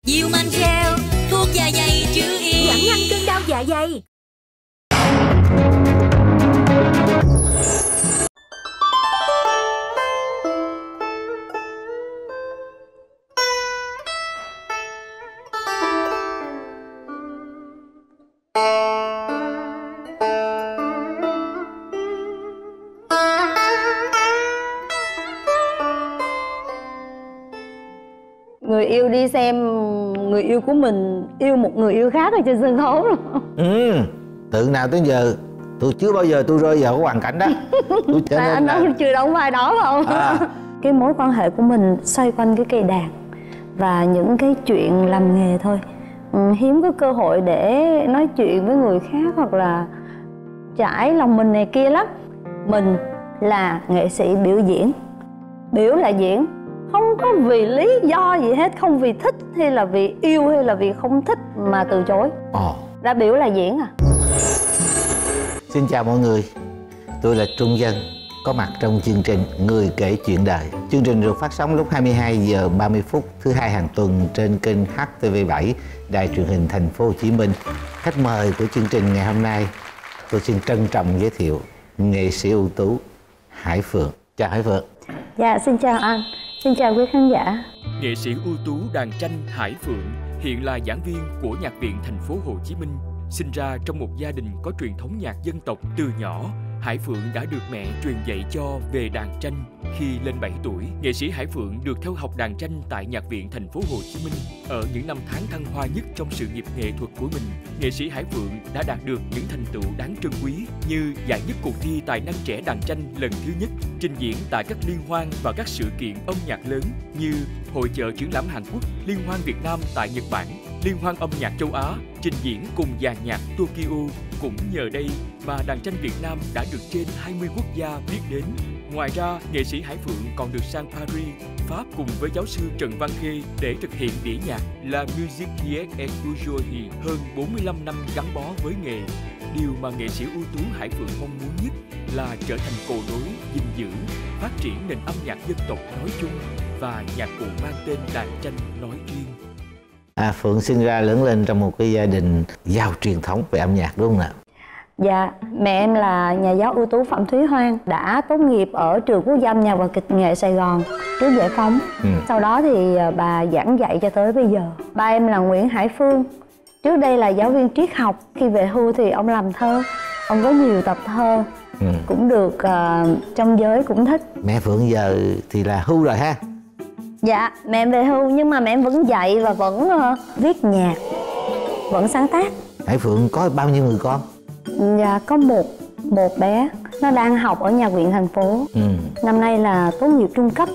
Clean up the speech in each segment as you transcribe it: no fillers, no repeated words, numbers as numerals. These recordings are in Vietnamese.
Diệu Mạnh Gel, thuốc dạ dày chữa yên, giảm nhanh cơn đau dạ dày. Người yêu đi xem người yêu của mình yêu một người yêu khác ở trên sân khấu rồi. Từ nào tới giờ tôi chưa bao giờ tôi rơi vào cái hoàn cảnh đó. Tôi cho nên anh nói chưa đóng vai đó phải không? Cái mối quan hệ của mình xoay quanh cái cây đàn và những cái chuyện làm nghề thôi. Hiếm có cơ hội để nói chuyện với người khác hoặc là trải lòng mình này kia lắm. Mình là nghệ sĩ biểu diễn. Biểu là diễn, không có vì lý do gì hết, không vì thích hay là vì yêu hay là vì không thích mà từ chối. Đã biểu là diễn à. Xin chào mọi người, tôi là Trung Dân, có mặt trong chương trình Người Kể Chuyện Đời. Chương trình được phát sóng lúc 22 giờ 30 phút thứ hai hàng tuần trên kênh HTV7, Đài Truyền hình Thành phố Hồ Chí Minh. Khách mời của chương trình ngày hôm nay, tôi xin trân trọng giới thiệu nghệ sĩ ưu tú Hải Phượng. Chào Hải Phượng. Dạ, xin chào anh. Xin chào quý khán giả. Nghệ sĩ ưu tú đàn tranh Hải Phượng hiện là giảng viên của Nhạc viện Thành phố Hồ Chí Minh. Sinh ra trong một gia đình có truyền thống nhạc dân tộc từ nhỏ, Hải Phượng đã được mẹ truyền dạy cho về đàn tranh. Khi lên 7 tuổi, nghệ sĩ Hải Phượng được theo học đàn tranh tại Nhạc viện Thành phố Hồ Chí Minh. Ở những năm tháng thăng hoa nhất trong sự nghiệp nghệ thuật của mình, nghệ sĩ Hải Phượng đã đạt được những thành tựu đáng trân quý như giải nhất cuộc thi tài năng trẻ đàn tranh lần thứ nhất, trình diễn tại các liên hoan và các sự kiện âm nhạc lớn như Hội chợ triển lãm Hàn Quốc, Liên hoan Việt Nam tại Nhật Bản, Liên hoan âm nhạc châu Á, trình diễn cùng dàn nhạc Tokyo. Cũng nhờ đây mà đàn tranh Việt Nam đã được trên 20 quốc gia biết đến. Ngoài ra, nghệ sĩ Hải Phượng còn được sang Paris, Pháp cùng với giáo sư Trần Văn Khê để thực hiện đĩa nhạc La Musique Hier et Aujourd'hui hơn 45 năm gắn bó với nghề. Điều mà nghệ sĩ ưu tú Hải Phượng mong muốn nhất là trở thành cầu nối, gìn giữ, phát triển nền âm nhạc dân tộc nói chung và nhạc cụ mang tên đàn tranh nói riêng. Phượng sinh ra lớn lên trong một cái gia đình giàu truyền thống về âm nhạc đúng không nào? Dạ, mẹ em là nhà giáo ưu tú Phạm Thúy Hoan, đã tốt nghiệp ở trường Quốc gia âm nhạc và kịch nghệ Sài Gòn trước giải phóng. Sau đó thì bà giảng dạy cho tới bây giờ. Ba em là Nguyễn Hải Phương, trước đây là giáo viên triết học. Khi về hưu thì ông làm thơ, ông có nhiều tập thơ, cũng được trong giới cũng thích. Mẹ Phượng giờ thì là hưu rồi ha? Dạ, mẹ em về hưu nhưng mà mẹ em vẫn dạy và vẫn viết nhạc, vẫn sáng tác. Hải Phượng có bao nhiêu người con? Dạ, có một bé, nó đang học ở Nhạc viện Thành phố. Năm nay là tốt nghiệp trung cấp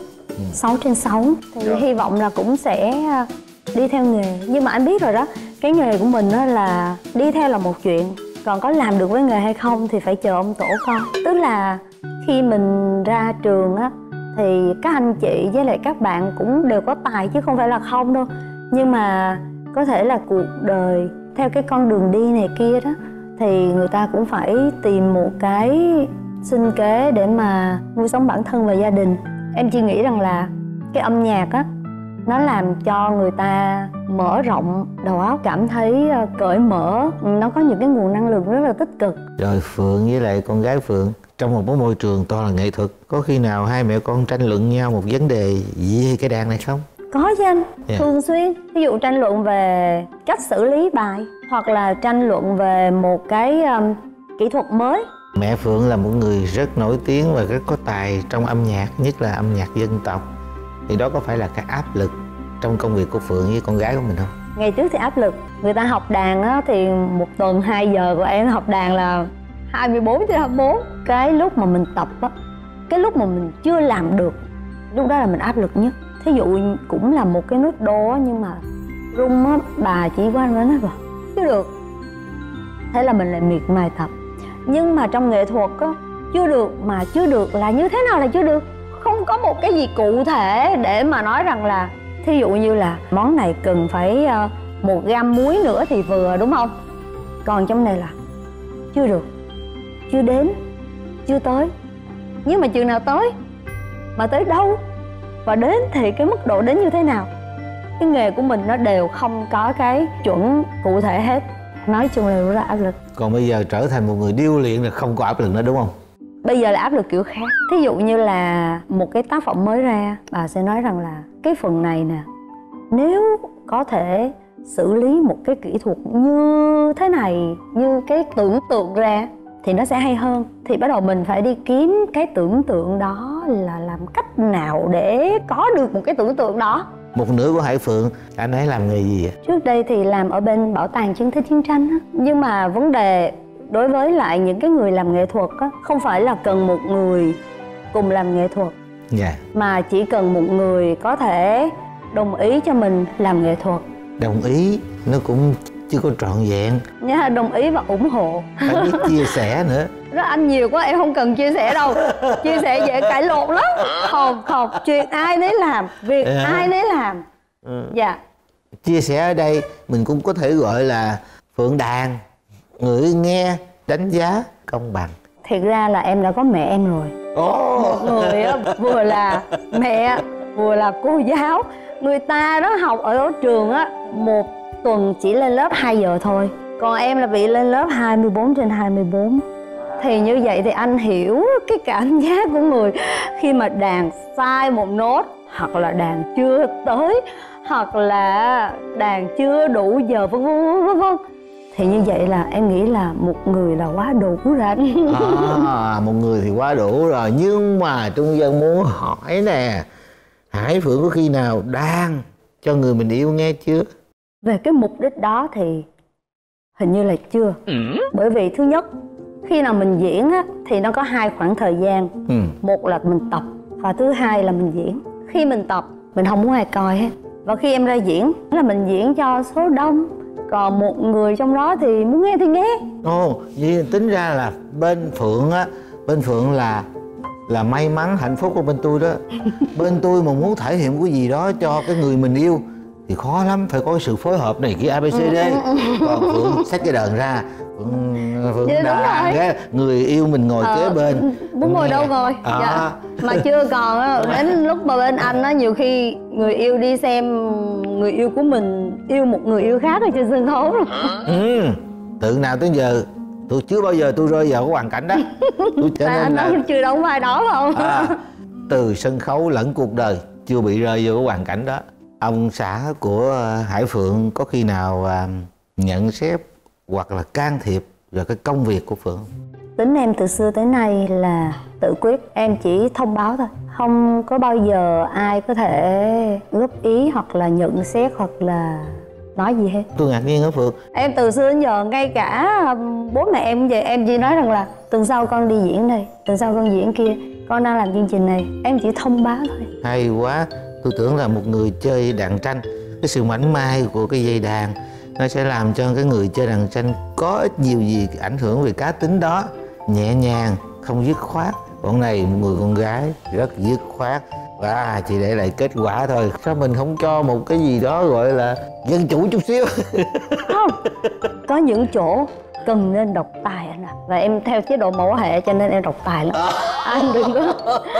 6/6. Thì hy vọng là cũng sẽ đi theo nghề. Nhưng mà anh biết rồi đó, cái nghề của mình đó là đi theo là một chuyện, còn có làm được với nghề hay không thì phải chờ ông tổ con. Tức là khi mình ra trường á thì các anh chị với lại các bạn cũng đều có tài chứ không phải là không đâu. Nhưng mà có thể là cuộc đời theo cái con đường đi này kia đó thì người ta cũng phải tìm một cái sinh kế để mà nuôi sống bản thân và gia đình. Em chỉ nghĩ rằng là cái âm nhạc á, nó làm cho người ta mở rộng đầu óc, cảm thấy cởi mở. Nó có những cái nguồn năng lượng rất là tích cực. Rồi Phượng với lại con gái Phượng trong một môi trường toàn là nghệ thuật, có khi nào hai mẹ con tranh luận nhau một vấn đề gì cái đàn này không? Có chứ anh, thường xuyên. Ví dụ tranh luận về cách xử lý bài, hoặc là tranh luận về một cái kỹ thuật mới. Mẹ Phượng là một người rất nổi tiếng và rất có tài trong âm nhạc, nhất là âm nhạc dân tộc. Thì đó có phải là cái áp lực trong công việc của Phượng với con gái của mình không? Ngày trước thì áp lực. Người ta học đàn á, thì một tuần 2 giờ của em học đàn là 24/24. Cái lúc mà mình tập á, cái lúc mà mình chưa làm được, lúc đó là mình áp lực nhất. Thí dụ cũng là một cái nốt đô á, nhưng mà rung á, bà chỉ qua nói rồi chưa được. Thế là mình lại miệt mài tập. Nhưng mà trong nghệ thuật á, chưa được mà chưa được là như thế nào là chưa được. Không có một cái gì cụ thể để mà nói rằng là thí dụ như là món này cần phải 1 gam muối nữa thì vừa, đúng không? Còn trong này là chưa được, chưa đến, chưa tới. Nhưng mà chừng nào tới, mà tới đâu, và đến thì cái mức độ đến như thế nào. cái nghề của mình nó đều không có cái chuẩn cụ thể hết. Nói chung là rất là áp lực. Còn bây giờ trở thành một người điêu luyện là không có áp lực nữa đúng không? Bây giờ là áp lực kiểu khác. Thí dụ như là một cái tác phẩm mới ra, bà sẽ nói rằng là cái phần này nè, nếu có thể xử lý một cái kỹ thuật như thế này, như cái tưởng tượng ra thì nó sẽ hay hơn. Thì bắt đầu mình phải đi kiếm cái tưởng tượng đó là làm cách nào để có được một cái tưởng tượng đó. Một nửa của Hải Phượng, anh ấy làm nghề gì vậy? Trước đây thì làm ở bên Bảo tàng Chứng tích chiến tranh á. Nhưng mà vấn đề đối với lại những cái người làm nghệ thuật á, không phải là cần một người cùng làm nghệ thuật, mà chỉ cần một người có thể đồng ý cho mình làm nghệ thuật. Đồng ý nó cũng chưa có trọn vẹn. Nhá, đồng ý và ủng hộ. Phải biết chia sẻ nữa. Rất anh nhiều quá, em không cần chia sẻ đâu. Chia sẻ dễ cãi lộn lắm. Không, chuyện ai nấy làm, việc ai nấy làm. Dạ. Chia sẻ ở đây mình cũng có thể gọi là phượng đàn, người nghe đánh giá công bằng. Thiệt ra là em đã có mẹ em rồi. Một người vừa là mẹ vừa là cô giáo. Người ta đó học ở trường á, một tuần chỉ lên lớp 2 giờ thôi. Còn em là bị lên lớp 24/24. Thì như vậy thì anh hiểu cái cảm giác của người khi mà đàn sai một nốt, hoặc là đàn chưa tới, hoặc là đàn chưa đủ giờ, vân vân. Thì như vậy là em nghĩ là một người là quá đủ rồi. Một người thì quá đủ rồi. Nhưng mà Trung Dân muốn hỏi nè, Hải Phượng có khi nào đàn cho người mình yêu nghe chưa? Về cái mục đích đó thì hình như là chưa. Bởi vì thứ nhất, khi nào mình diễn á, thì nó có 2 khoảng thời gian. Một là mình tập, và thứ hai là mình diễn. Khi mình tập, mình không muốn ai coi hết. Và khi em ra diễn là mình diễn cho số đông. Còn một người trong đó thì muốn nghe thì nghe. Vậy tính ra là bên Phượng á, bên Phượng là may mắn hạnh phúc của bên tôi đó. Bên tôi mà muốn thể hiện cái gì đó cho cái người mình yêu thì khó lắm, phải có sự phối hợp này kia ABCD. Còn Phượng xách cái đờn ra, Phượng đàn cái người yêu mình ngồi kế bên, muốn ngồi đâu ngồi. Dạ. Mà chưa còn á, đến lúc mà bên anh á, nhiều khi người yêu đi xem người yêu của mình yêu một người yêu khác ở trên sân khấu rồi. Từ nào tới giờ tôi chưa bao giờ tôi rơi vào cái hoàn cảnh đó. Cho nên anh nói chưa đóng vai đó không? Từ sân khấu lẫn cuộc đời chưa bị rơi vào cái hoàn cảnh đó. Ông xã của Hải Phượng có khi nào nhận xét hoặc là can thiệp vào cái công việc của Phượng? Tính em từ xưa tới nay là tự quyết. Em chỉ thông báo thôi, không có bao giờ ai có thể góp ý hoặc là nhận xét hoặc là nói gì hết. Tôi ngạc nhiên hả Phượng? Em từ xưa đến giờ, ngay cả bố mẹ em vậy, em chỉ nói rằng là tuần sau con đi diễn đây, tuần sau con diễn kia, con đang làm chương trình này. Em chỉ thông báo thôi. Hay quá. Tôi tưởng là một người chơi đàn tranh, cái sự mảnh mai của cái dây đàn nó sẽ làm cho cái người chơi đàn tranh có ít nhiều gì ảnh hưởng về cá tính đó, nhẹ nhàng, không dứt khoát. Còn này một người con gái rất dứt khoát và chỉ để lại kết quả thôi. Sao mình không cho một cái gì đó gọi là dân chủ chút xíu? Không, có những chỗ cần nên độc tài anh ạ. Và em theo chế độ mẫu hệ cho nên em độc tài lắm. Anh đừng có.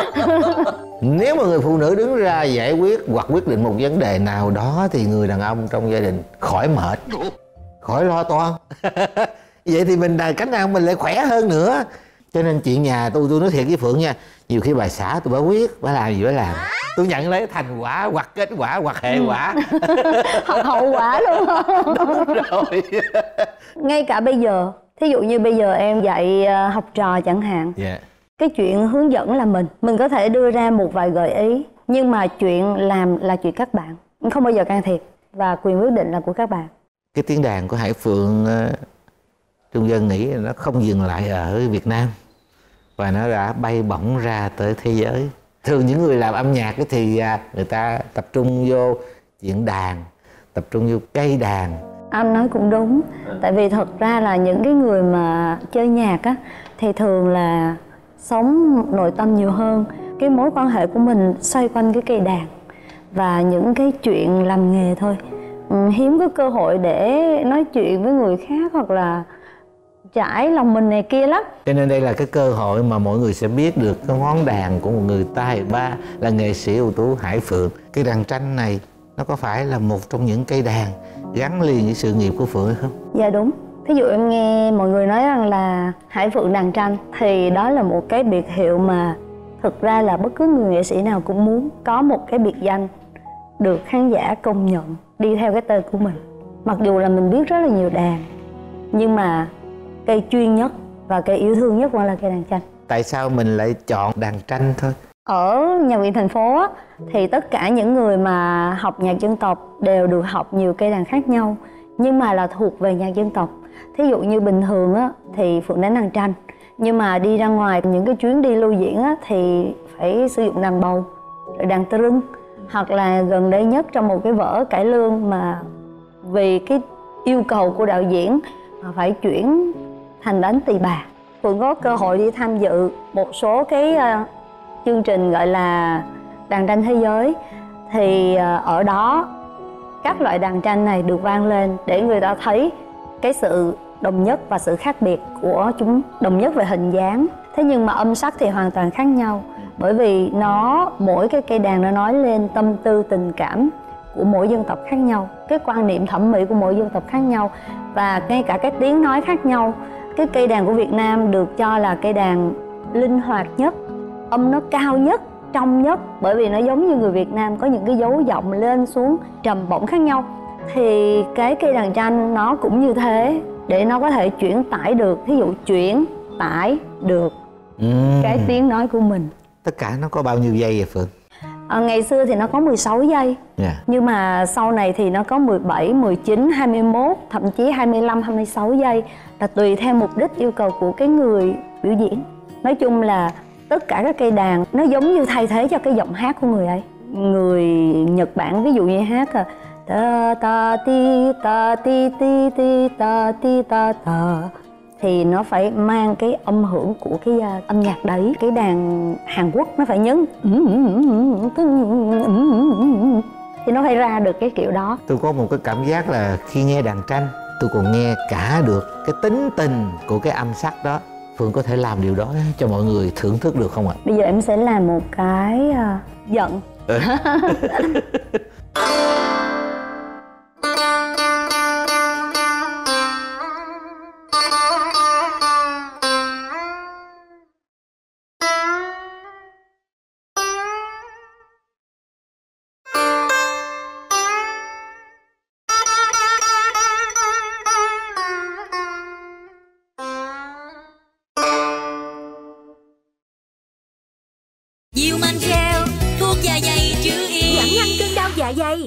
Nếu mà người phụ nữ đứng ra giải quyết hoặc quyết định một vấn đề nào đó thì người đàn ông trong gia đình khỏi mệt, khỏi lo toan. Vậy thì mình cánh nào mình lại khỏe hơn nữa. Cho nên chuyện nhà tôi nói thiệt với Phượng nha, nhiều khi bà xã tôi bà quyết, bà làm gì bà làm, tôi nhận lấy thành quả hoặc kết quả hoặc hệ quả. Hoặc hậu quả luôn không? Đúng rồi. Ngay cả bây giờ, thí dụ như bây giờ em dạy học trò chẳng hạn, cái chuyện hướng dẫn là mình có thể đưa ra một vài gợi ý, nhưng mà chuyện làm là chuyện các bạn, không bao giờ can thiệp và quyền quyết định là của các bạn. Cái tiếng đàn của Hải Phượng, Trung Dân nghĩ nó không dừng lại ở Việt Nam và nó đã bay bổng ra tới thế giới. Thường những người làm âm nhạc thì người ta tập trung vô chuyện đàn, tập trung vô cây đàn. Anh nói cũng đúng, tại vì thật ra là những cái người mà chơi nhạc á thì thường là sống nội tâm nhiều hơn. Cái mối quan hệ của mình xoay quanh cái cây đàn và những cái chuyện làm nghề thôi. Hiếm có cơ hội để nói chuyện với người khác hoặc là trải lòng mình này kia lắm. Cho nên đây là cái cơ hội mà mọi người sẽ biết được cái ngón đàn của một người tài ba là nghệ sĩ ưu tú Hải Phượng. Cái đàn tranh này nó có phải là một trong những cây đàn gắn liền với sự nghiệp của Phượng hay không? Dạ đúng. Thí dụ em nghe mọi người nói rằng là Hải Phượng đàn tranh, thì đó là một cái biệt hiệu mà thực ra là bất cứ người nghệ sĩ nào cũng muốn có một cái biệt danh được khán giả công nhận đi theo cái tên của mình. Mặc dù là mình biết rất là nhiều đàn, nhưng mà cây chuyên nhất và cây yêu thương nhất vẫn là cây đàn tranh. Tại sao mình lại chọn đàn tranh thôi? Ở Nhạc viện thành phố á, thì tất cả những người mà học nhạc dân tộc đều được học nhiều cây đàn khác nhau, nhưng mà là thuộc về nhạc dân tộc. Thí dụ như bình thường á, thì Phượng đánh đàn tranh, nhưng mà đi ra ngoài những cái chuyến đi lưu diễn á, thì phải sử dụng đàn bầu, đàn tơ rưng. Hoặc là gần đây nhất trong một cái vở cải lương mà vì cái yêu cầu của đạo diễn mà phải chuyển thành đánh tỳ bà, Phượng có cơ hội đi tham dự một số cái chương trình gọi là đàn tranh thế giới. Thì ở đó các loại đàn tranh này được vang lên để người ta thấy cái sự đồng nhất và sự khác biệt của chúng. Đồng nhất về hình dáng, thế nhưng mà âm sắc thì hoàn toàn khác nhau. Bởi vì mỗi cái cây đàn nó nói lên tâm tư tình cảm của mỗi dân tộc khác nhau, cái quan niệm thẩm mỹ của mỗi dân tộc khác nhau, và ngay cả cái tiếng nói khác nhau. Cái cây đàn của Việt Nam được cho là cây đàn linh hoạt nhất, âm nó cao nhất, trong nhất, bởi vì nó giống như người Việt Nam có những cái dấu giọng lên xuống trầm bổng khác nhau. Thì cái cây đàn tranh nó cũng như thế, để nó có thể chuyển tải được, ví dụ chuyển tải được cái tiếng nói của mình. Tất cả nó có bao nhiêu giây vậy Phượng? Ngày xưa thì nó có 16 giây, nhưng mà sau này thì nó có 17, 19, 21, thậm chí 25, 26 giây, là tùy theo mục đích yêu cầu của cái người biểu diễn. Nói chung là tất cả các cây đàn nó giống như thay thế cho cái giọng hát của người ấy. Người Nhật Bản ví dụ như hát ta ta ti ta ti ti ti ta ti ta ta, thì nó phải mang cái âm hưởng của cái âm nhạc đấy. Cái đàn Hàn Quốc nó phải nhấn thì nó phải ra được cái kiểu đó. Tôi có một cái cảm giác là khi nghe đàn tranh, tôi còn nghe cả được cái tính tình của cái âm sắc đó. Phượng có thể làm điều đó cho mọi người thưởng thức được không ạ? Bây giờ em sẽ làm một cái giận. Diêu Manh Kheo, thuốc dạ dày chữa yên, giảm nhanh cơn đau dạ dày.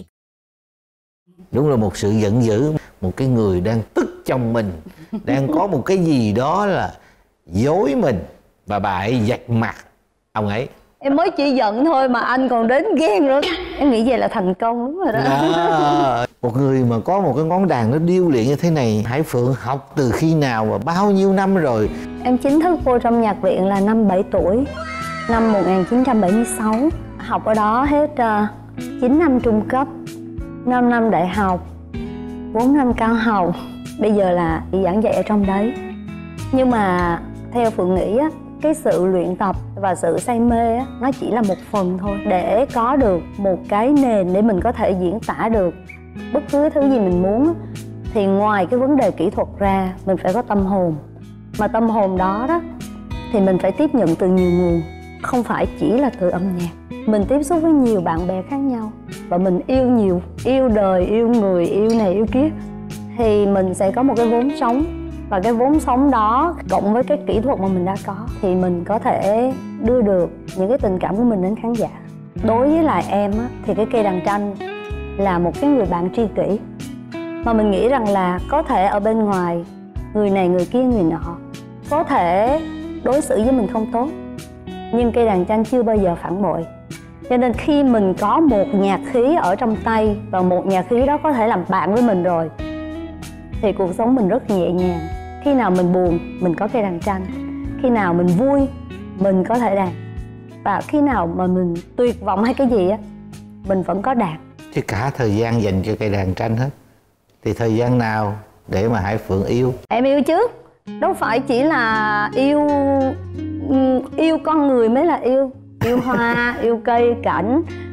Đúng là một sự giận dữ, một cái người đang tức trong mình, đang có một cái gì đó là dối mình, và bà ấy vạch mặt ông ấy. Em mới chỉ giận thôi mà anh còn đến ghen nữa. Em nghĩ vậy là thành công đúng rồi đó. Một người mà có một cái ngón đàn nó điêu luyện như thế này, Hải Phượng học từ khi nào và bao nhiêu năm rồi? Em chính thức vô trong nhạc viện là năm 7 tuổi, năm 1976. Học ở đó hết 9 năm trung cấp, 5 năm đại học, 4 năm cao học. Bây giờ là giảng dạy ở trong đấy. Nhưng mà theo Phượng nghĩ á, cái sự luyện tập và sự say mê á, nó chỉ là một phần thôi. Để có được một cái nền để mình có thể diễn tả được bất cứ thứ gì mình muốn, thì ngoài cái vấn đề kỹ thuật ra, mình phải có tâm hồn. Mà tâm hồn đó thì mình phải tiếp nhận từ nhiều nguồn, không phải chỉ là từ âm nhạc. Mình tiếp xúc với nhiều bạn bè khác nhau, và mình yêu nhiều, yêu đời, yêu người, yêu này yêu kia, thì mình sẽ có một cái vốn sống. Và cái vốn sống đó cộng với cái kỹ thuật mà mình đã có, thì mình có thể đưa được những cái tình cảm của mình đến khán giả. Đối với lại em á, thì cái cây đàn tranh là một cái người bạn tri kỷ, mà mình nghĩ rằng là có thể ở bên ngoài người này người kia người nọ có thể đối xử với mình không tốt, nhưng cây đàn tranh chưa bao giờ phản bội. Cho nên khi mình có một nhạc khí ở trong tay, và một nhạc khí đó có thể làm bạn với mình rồi, thì cuộc sống mình rất nhẹ nhàng. Khi nào mình buồn, mình có cây đàn tranh. Khi nào mình vui, mình có thể đàn. Và khi nào mà mình tuyệt vọng hay cái gì á, mình vẫn có đàn. Chứ cả thời gian dành cho cây đàn tranh hết, thì thời gian nào để mà Hải Phượng yêu? Em yêu chứ. Đâu phải chỉ là yêu con người mới là yêu. Yêu hoa, yêu cây cảnh.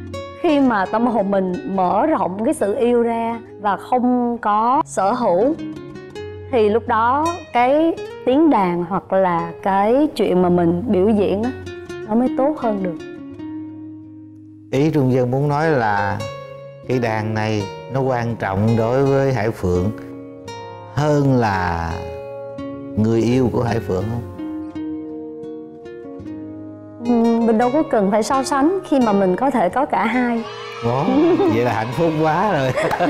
Khi mà tâm hồn mình mở rộng cái sự yêu ra và không có sở hữu, thì lúc đó cái tiếng đàn hoặc là cái chuyện mà mình biểu diễn á, nó mới tốt hơn được. Ý Trung Dân muốn nói là cái đàn này nó quan trọng đối với Hải Phượng hơn là người yêu của Hải Phượng không? Mình đâu có cần phải so sánh khi mà mình có thể có cả hai. Đó, vậy là hạnh phúc quá rồi.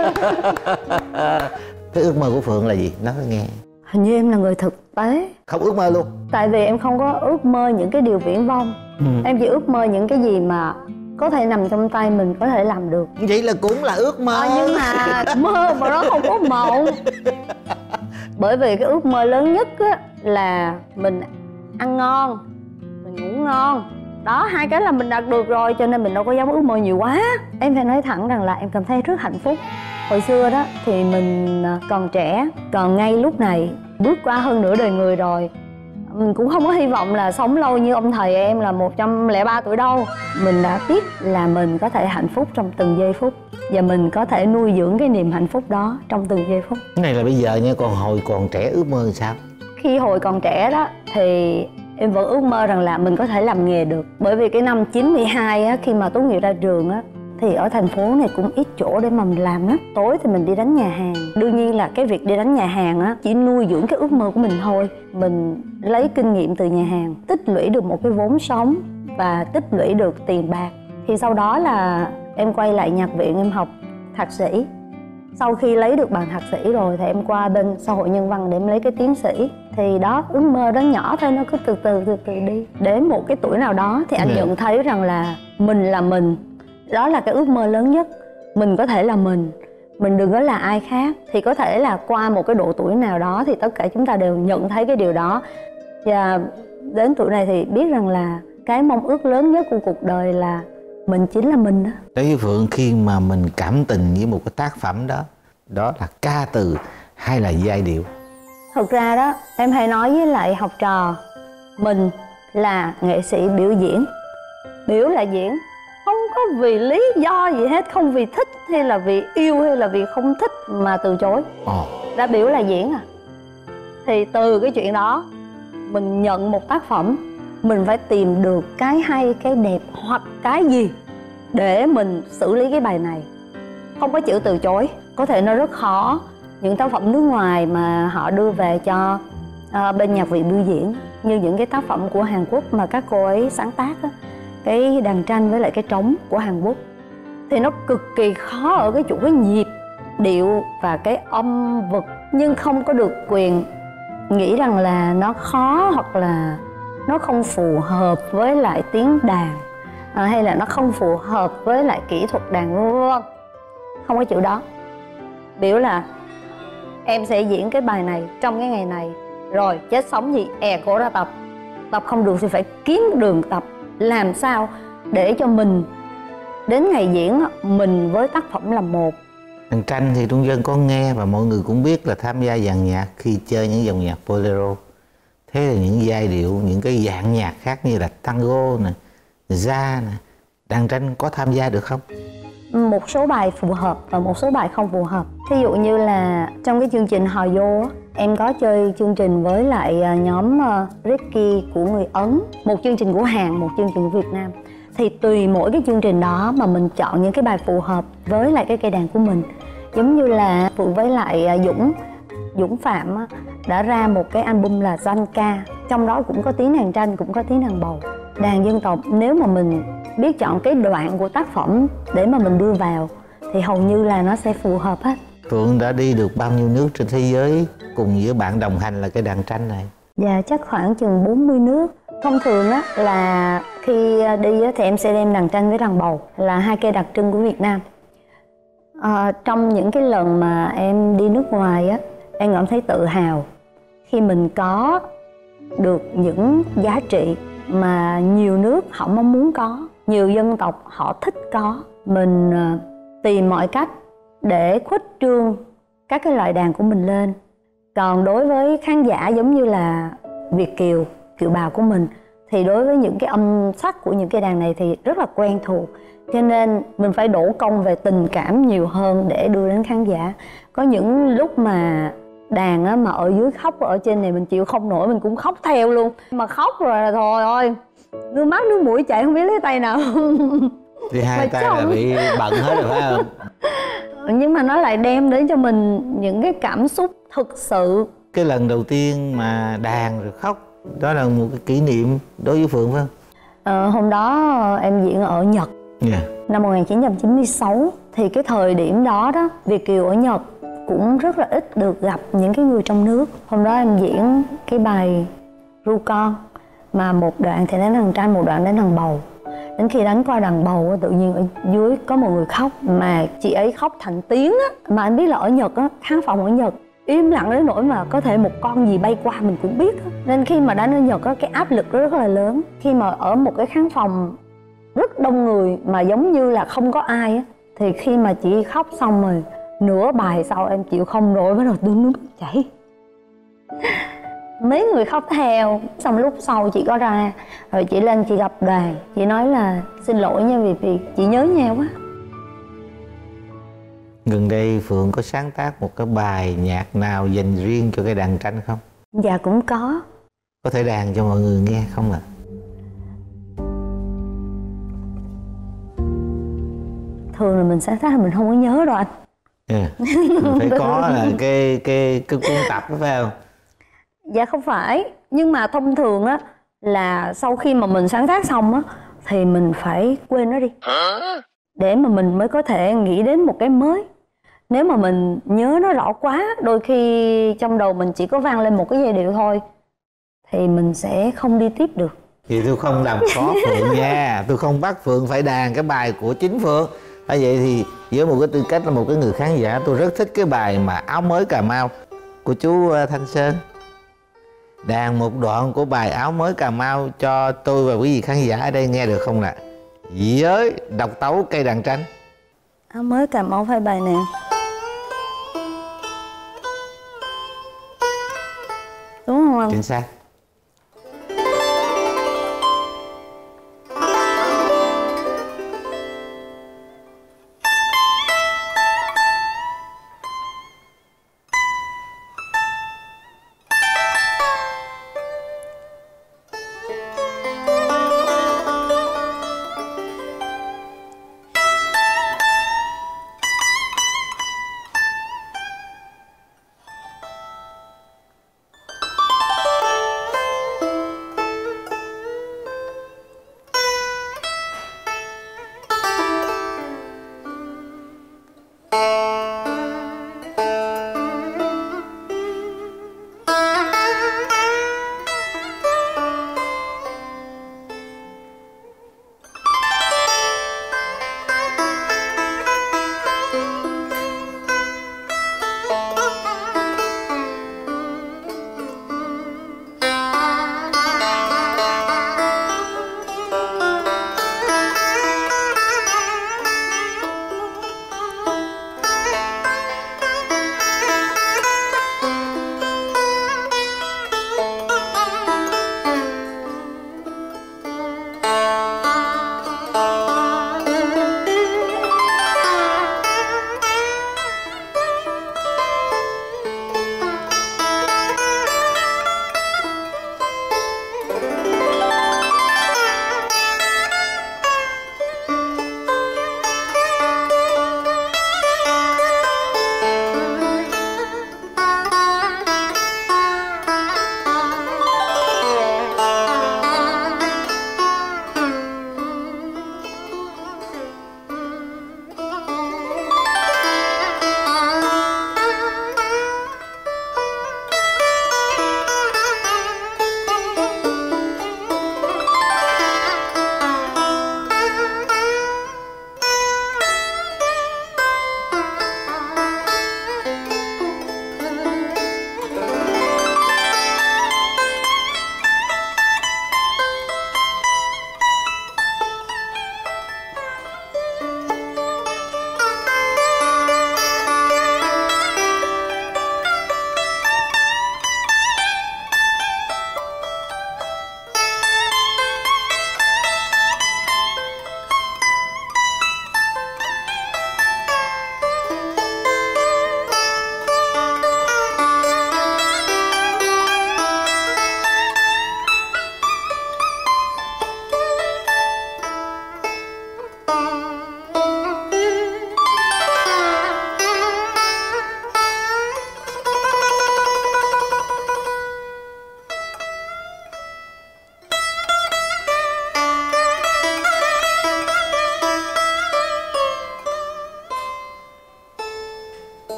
Cái ước mơ của Phượng là gì? Nói nghe. Hình như em là người thực tế. Không ước mơ luôn? Tại vì em không có ước mơ những cái điều viển vông. Em chỉ ước mơ những cái gì mà có thể nằm trong tay mình, có thể làm được. Vậy là cũng là ước mơ. Nhưng mà mơ mà nó không có mộng. Bởi vì cái ước mơ lớn nhất á, là mình ăn ngon, mình ngủ ngon. Đó, hai cái là mình đạt được rồi, cho nên mình đâu có dám ước mơ nhiều quá. Em phải nói thẳng rằng là em cảm thấy rất hạnh phúc. Hồi xưa đó thì mình còn trẻ, còn ngay lúc này bước qua hơn nửa đời người rồi, mình cũng không có hy vọng là sống lâu như ông thầy em là 103 tuổi đâu. Mình đã biết là mình có thể hạnh phúc trong từng giây phút, và mình có thể nuôi dưỡng cái niềm hạnh phúc đó trong từng giây phút. Cái này là bây giờ nha, còn hồi còn trẻ ước mơ sao? Khi hồi còn trẻ đó thì em vẫn ước mơ rằng là mình có thể làm nghề được. Bởi vì cái năm 92 á, khi mà tốt nghiệp ra trường á, thì ở thành phố này cũng ít chỗ để mà mình làm lắm. Tối thì mình đi đánh nhà hàng. Đương nhiên là cái việc đi đánh nhà hàng á chỉ nuôi dưỡng cái ước mơ của mình thôi. Mình lấy kinh nghiệm từ nhà hàng, tích lũy được một cái vốn sống và tích lũy được tiền bạc. Thì sau đó là em quay lại nhạc viện, em học thạc sĩ. Sau khi lấy được bằng thạc sĩ rồi thì em qua bên xã hội nhân văn để em lấy cái tiến sĩ. Thì đó, ước mơ đó nhỏ thôi, nó cứ từ từ đi. Đến một cái tuổi nào đó thì anh nhận thấy rằng là mình là mình. Đó là cái ước mơ lớn nhất. Mình có thể là mình đừng có là ai khác. Thì có thể là qua một cái độ tuổi nào đó thì tất cả chúng ta đều nhận thấy cái điều đó. Và đến tuổi này thì biết rằng là cái mong ước lớn nhất của cuộc đời là mình chính là mình đó. Đối với Phượng, khi mà mình cảm tình với một cái tác phẩm đó, đó là ca từ hay là giai điệu? Thực ra đó, em hay nói với lại học trò, mình là nghệ sĩ biểu diễn. Biểu là diễn, không có vì lý do gì hết, không vì thích hay là vì yêu hay là vì không thích mà từ chối. Đã biểu là diễn à. Thì từ cái chuyện đó, mình nhận một tác phẩm, mình phải tìm được cái hay, cái đẹp hoặc cái gì để mình xử lý cái bài này. Không có chữ từ chối. Có thể nó rất khó. Những tác phẩm nước ngoài mà họ đưa về cho bên nhạc viện biểu diễn, như những cái tác phẩm của Hàn Quốc mà các cô ấy sáng tác á, cái đàn tranh với lại cái trống của Hàn Quốc, thì nó cực kỳ khó ở cái chỗ cái nhịp điệu và cái âm vực. Nhưng không có được quyền nghĩ rằng là nó khó hoặc là nó không phù hợp với lại tiếng đàn, hay là nó không phù hợp với lại kỹ thuật đàn vân. Không có chữ đó. Biểu là em sẽ diễn cái bài này trong cái ngày này, rồi chết sống gì cổ ra tập. Tập không được thì phải kiếm đường tập. Làm sao để cho mình đến ngày diễn mình với tác phẩm là một. Đàn tranh thì Trung Dân có nghe và mọi người cũng biết là tham gia dàn nhạc khi chơi những dòng nhạc bolero. Thế là những giai điệu, những cái dạng nhạc khác như là tango nè, jazz nè, đàn tranh có tham gia được không? Một số bài phù hợp và một số bài không phù hợp. Thí dụ như là trong cái chương trình Hò Vô, em có chơi chương trình với lại nhóm Ricky của người Ấn, một chương trình của Hàn, một chương trình của Việt Nam. Thì tùy mỗi cái chương trình đó mà mình chọn những cái bài phù hợp với lại cái cây đàn của mình. Giống như là Phượng với lại Dũng Phạm đã ra một cái album là Danh Ca. Trong đó cũng có tiếng đàn tranh, cũng có tiếng đàn bầu. Đàn dân tộc, nếu mà mình biết chọn cái đoạn của tác phẩm để mà mình đưa vào thì hầu như là nó sẽ phù hợp hết. Phượng đã đi được bao nhiêu nước trên thế giới cùng với bạn đồng hành là cái đàn tranh này? Dạ chắc khoảng chừng 40 nước. Thông thường á là khi đi á, thì em sẽ đem đàn tranh với đàn bầu là hai cây đặc trưng của Việt Nam. Trong những cái lần mà em đi nước ngoài á, em cảm thấy tự hào khi mình có được những giá trị mà nhiều nước họ mong muốn có, nhiều dân tộc họ thích có. Mình tìm mọi cách để khuếch trương các cái loại đàn của mình lên. Còn đối với khán giả giống như là Việt kiều, kiều bào của mình, thì đối với những cái âm sắc của những cây đàn này thì rất là quen thuộc, cho nên mình phải đổ công về tình cảm nhiều hơn để đưa đến khán giả. Có những lúc mà đàn á, mà ở dưới khóc, ở trên này mình chịu không nổi, mình cũng khóc theo luôn. Mà khóc rồi là thôi ơi, nước mắt nước mũi chảy không biết lấy tay nào. Thì hai tay là bị bận hết rồi phải không? Nhưng mà nó lại đem đến cho mình những cái cảm xúc thực sự. Cái lần đầu tiên mà đàn rồi khóc, đó là một cái kỷ niệm đối với Phượng phải không? Hôm đó em diễn ở Nhật, năm 1996. Thì cái thời điểm đó đó, Việt kiều ở Nhật cũng rất là ít được gặp những cái người trong nước. Hôm đó em diễn cái bài Ru Con, mà một đoạn thì đánh đàn tranh, một đoạn đánh đàn bầu. Đến khi đánh qua đàn bầu, tự nhiên ở dưới có một người khóc, mà chị ấy khóc thành tiếng á. Mà anh biết là ở Nhật á, khán phòng ở Nhật im lặng đến nỗi mà có thể một con gì bay qua mình cũng biết á. Nên khi mà đánh ở Nhật á, cái áp lực rất là lớn. Khi mà ở một cái khán phòng rất đông người mà giống như là không có ai á, thì khi mà chị khóc xong rồi, nửa bài sau em chịu không nổi, bắt đầu nước mắt chảy. Mấy người khóc theo. Xong lúc sau chị có ra, rồi chị lên chị gặp đoàn, chị nói là xin lỗi nha vì chị nhớ nhau quá. Gần đây Phượng có sáng tác một cái bài nhạc nào dành riêng cho cái đàn tranh không? Dạ cũng có. Có thể đàn cho mọi người nghe không ạ? Thường là mình sáng tác là mình không có nhớ đâu anh. Mình phải có là cái cuốn tập đó phải không? Dạ không phải, nhưng mà thông thường á là sau khi mà mình sáng tác xong á thì mình phải quên nó đi để mà mình mới có thể nghĩ đến một cái mới. Nếu mà mình nhớ nó rõ quá, đôi khi trong đầu mình chỉ có vang lên một cái giai điệu thôi thì mình sẽ không đi tiếp được. Thì tôi không làm khó Phượng nha. Tôi không bắt Phượng phải đàn cái bài của chính Phượng. Vậy thì với một cái tư cách là một cái người khán giả, tôi rất thích cái bài mà Áo Mới Cà Mau của chú Thanh Sơn. Đàn một đoạn của bài Áo Mới Cà Mau cho tôi và quý vị khán giả ở đây nghe được không nè? Với độc tấu cây đàn tranh. Áo Mới Cà Mau phải bài nè. Đúng không anh? Chính xác.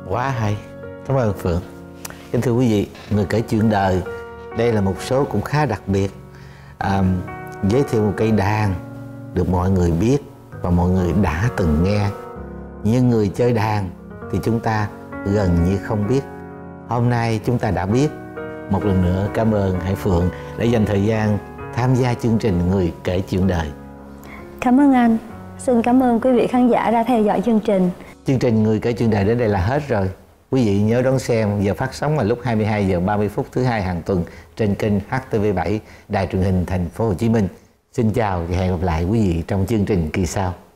Quá hay. Cảm ơn Phượng. Kính thưa quý vị, người kể chuyện đời, đây là một số cũng khá đặc biệt. Giới thiệu một cây đàn được mọi người biết và mọi người đã từng nghe. Nhưng người chơi đàn thì chúng ta gần như không biết. Hôm nay chúng ta đã biết. Một lần nữa cảm ơn Hải Phượng đã dành thời gian tham gia chương trình Người kể chuyện đời. Cảm ơn anh. Xin cảm ơn quý vị khán giả đã theo dõi chương trình. Chương trình Người kể chuyện đời đến đây là hết rồi. Quý vị nhớ đón xem giờ phát sóng là lúc 22 giờ 30 phút thứ hai hàng tuần trên kênh HTV7 Đài truyền hình Thành phố Hồ Chí Minh. Xin chào và hẹn gặp lại quý vị trong chương trình kỳ sau.